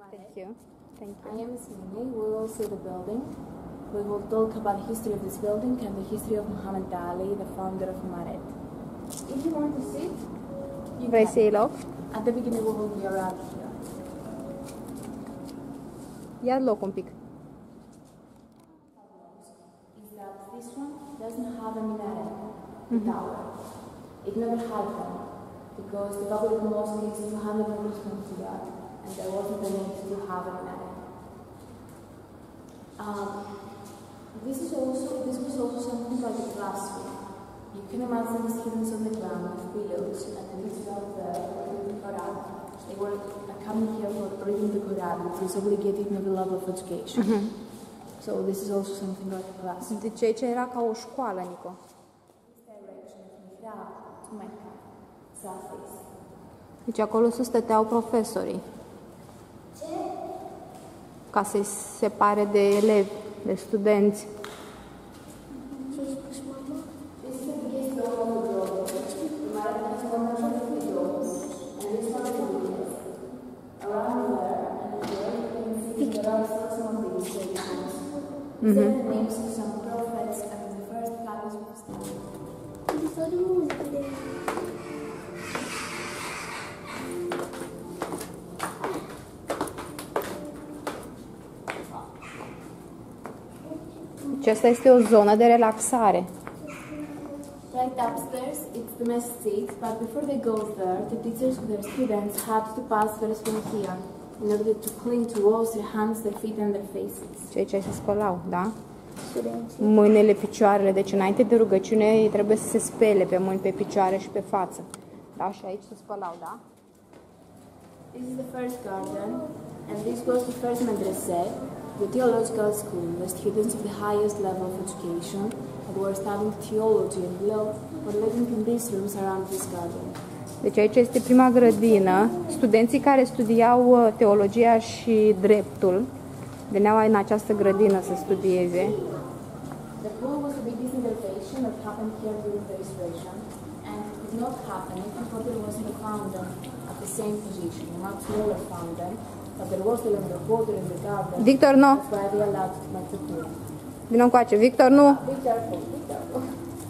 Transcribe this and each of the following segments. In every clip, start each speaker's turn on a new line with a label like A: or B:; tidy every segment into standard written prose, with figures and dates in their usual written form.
A: Thank you. Thank you.
B: I am Smini. We will see the building. We will talk about the history of this building and the history of Muhammad Ali, the founder of Maret. If you want to sit, you
A: Vrei
B: can.
A: să iei loc?
B: At the beginning we will be around here.
A: Ia loc un pic.
B: Is that this one doesn't have a minaret, the tower. It never had one because the Babylonian mosque is 200 meters from Tibet and there wasn't a need to have a minaret. This was also something like a classroom. You can imagine the students on the ground with pillows and the kids out there reading the Quran. They were coming here for reading the Quran, which is obligated in every level of education. So this is also something like a classroom.
A: Deci aici era ca o școală, Nico.
B: This direction of Mihrab to Mecca, southeast.
A: Deci acolo sus stăteau profesorii. Ca să-i separe de elevi, de studenți.
B: This is the biggest dome of the world. The Maret has 150 domes, and this one is the biggest. Around there and here, you can see there are still some of these stations. These are the names of some prophets and the first caliphs of Islam.
A: Deci asta este o zonă de relaxare.
B: Right upstairs, it's the masjid, but before they go there, the teachers with their students have to pass first from here in order to clean to walls, their hands, their feet, and their faces.
A: Și aici se spălau, da? Mâinile, picioarele. Deci înainte de rugăciune ei trebuie să se spele pe mâini, pe picioare și pe față. Da? Și aici se spălau, da?
B: This is the first garden, and this was the first madrasa, the theological school, where students of the highest level of education who were studying theology and law were living in these rooms around this garden.
A: Deci aici este prima grădină. Studenții care studiau teologia și dreptul veneau în această grădină să studieze.
B: The pool was the biggest intervention that happened here during the restoration, and it did not happen if there wasn't a fountain at the same position, a much smaller fountain, but there was still the water in the garden.
A: Victor, no!
B: That's why they allowed to make the pool.
A: Vino încoace. Victor, nu!
B: Be careful, be careful.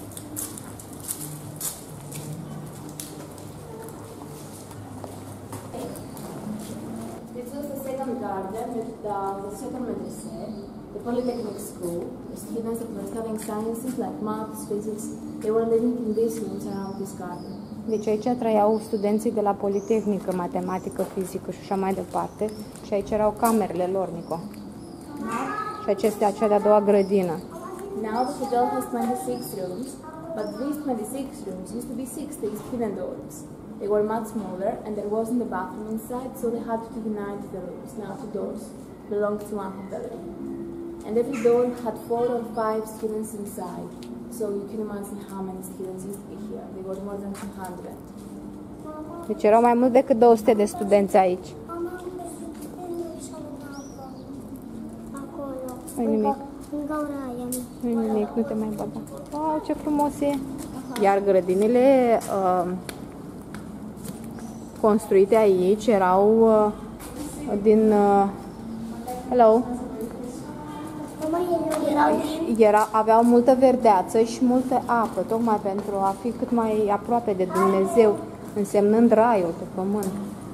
B: This was the second garden, the second madrasa, the Polytechnic School. The students that were studying sciences like maths, physics, they were living in these rooms around this garden.
A: Deci aici trăiau studenții de la Politehnică, matematică, fizică și așa mai departe. Și aici erau camerele lor, Nico. Și acestea cea de-a doua grădină.
B: Now the hotel has 26 rooms, but these 26 rooms used to be 60 student dorms. They were much smaller and there wasn't a bathroom inside, so they had to unite the rooms. Now two doors belonged to one hotel room. And every dorm had 4 or 5 students inside. So you can imagine how many students used to be here. They were more than 200.
A: Deci erau mai mult decât 200 de studenți aici. Nu-i nimic. Nu-i nimic, nu te mai băga. Wow, ce frumos e! Iar grădinile construite aici erau din... hello! Aveau multă verdeață și multă apă, tocmai pentru a fi cât mai aproape de Dumnezeu, însemnând raiul pe pământ.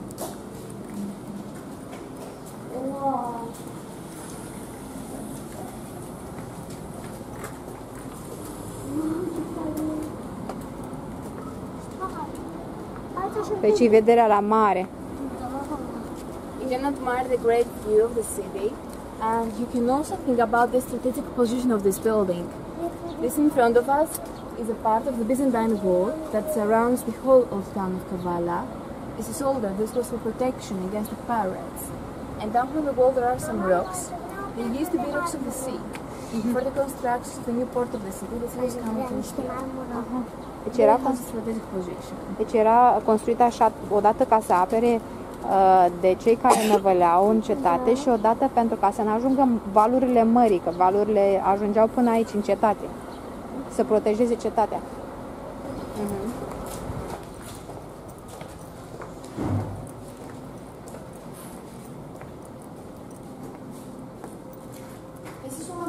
A: Deci e vederea la mare.
B: You can admire the great view of the city, and you can also think about the strategic position of this building. This in front of us is a part of the Byzantine wall that surrounds the whole old town of Kavala. This is older. This was for protection against the pirates. And down from the wall there are some rocks. They used to be rocks of the sea. For the construction of the new port of the city, this was coming from here.
A: Deci era,
B: strategic position.
A: deci era construită așa, odată ca să apere de cei care năvăleau în cetate și odată pentru ca să nu ajungă valurile mării, că valurile ajungeau până aici în cetate, să protejeze cetatea.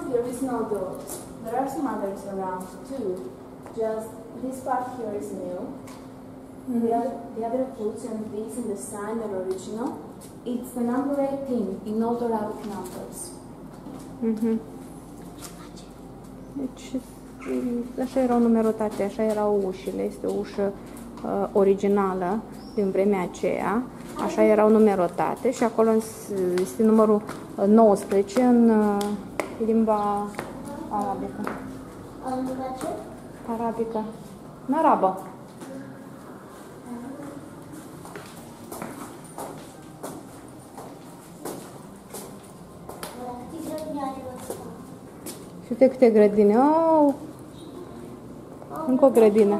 B: the original doors. There are some others around too. Just this part here is new. The other books and these in the sign are original. It's the number 18 in old Arabic numbers.
A: Deci, așa erau numerotate, așa erau ușile. Este o ușă originală din vremea aceea. Așa erau numerotate și acolo este numărul 19 în limba arabică. Arabică. În arabă. Și uite câte grădine. Oh! Încă o grădină.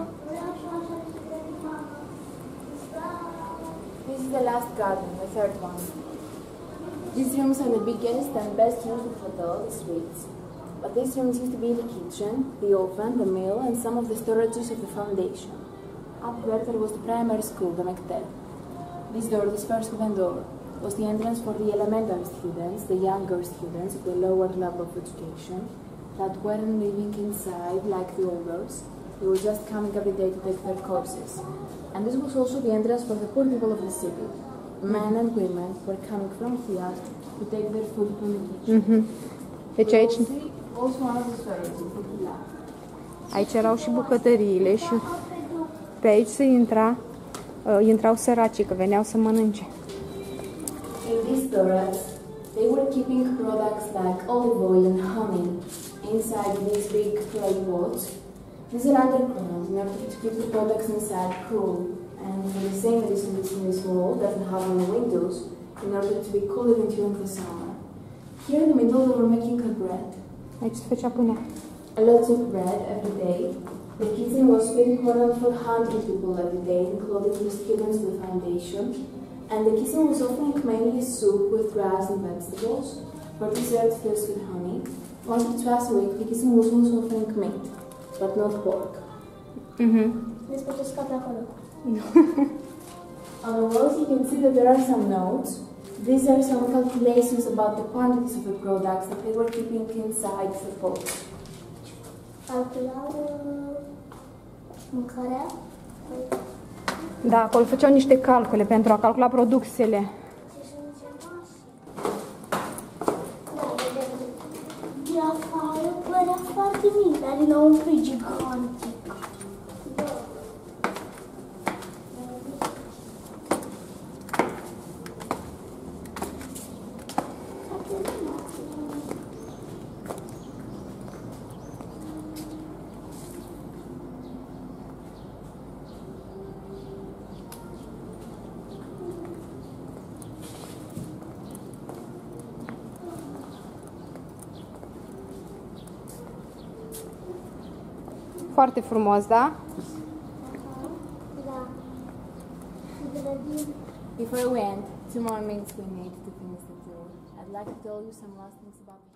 B: This is the last garden, the third one. These rooms are the biggest and best used for all the suites. But these rooms used to be the kitchen, the oven, the mill, and some of the storages of the foundation. Up there was the primary school, the Mekteb. This door, this first wooden door, was the entrance for the elementary students, the younger students of the lower level of education, that weren't living inside like the olders. They were just coming every day to take their courses. And this was also the entrance for the poor people of the city. Men and women were coming from here to take their food from the kitchen.
A: Deci aici,
B: Also one of the stories in Fukila.
A: aici erau și bucătăriile și pe aici se intrau săracii, că veneau să mănânce.
B: In these storage, they were keeping products like olive oil and honey inside these big clay pots. These are underground in order to keep the products inside cool. And for the same reason in this wall doesn't have any windows in order to be cool even during the summer. Here in the middle they were making a bread.
A: Aici se făcea pâinea.
B: A lot of bread every day. The kitchen was feeding more than 400 people every day, including the students of the foundation. And the kitchen was offering mainly soup with rice and vegetables. For dessert, fish with honey. Once or twice a week, the kitchen was also offering meat, but not pork.
C: Despre ce scap acolo.
B: On the walls, you can see that there are some notes. These are some calculations about the quantities of the products that they were keeping inside the pots.
C: Calculau mâncarea.
A: Da, acolo făceau niște calcule pentru a calcula produsele.
C: Da, vedem. De afară părea foarte mic, dar dinăuntru e gigantic.
A: Foarte frumos, da?
C: Da.
B: Before we end, 2 more minutes we need to finish the tour. I'd like to tell you some last things about the